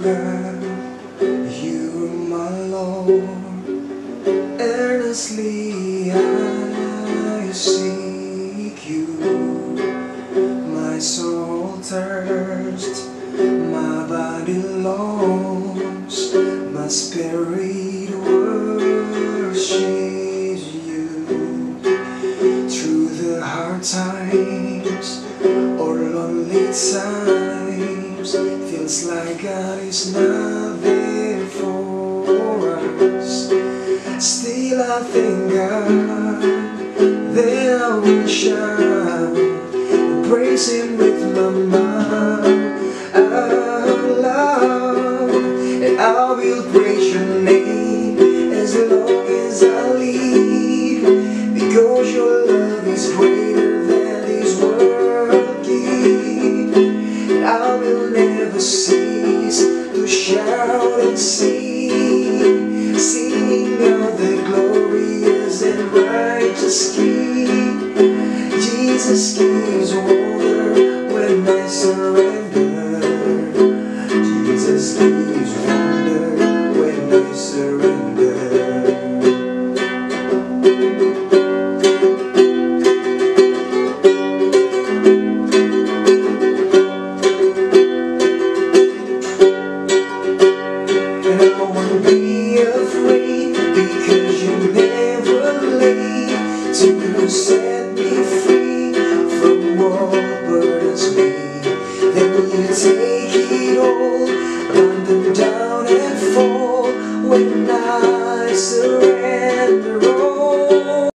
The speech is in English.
forever. You are my Lord. Earnestly I seek you. My soul thirsts, my body longs, my spirit worships you. Through the hard times or lonely times, feels like God is not there for us. Still I thank God, then I will shout and praise Him with my mouth out loud. And I will praise your name as long as I live, because your love is greater than this world gives. And I will never cease to shout and sing, singing of the glorious and righteous King. Jesus gives wonder when I surrender. Jesus gives wonder when I surrender. And I won't be afraid, because you never late to set me free from what burdens me. Then you take it all, run them down and fall when I surrender.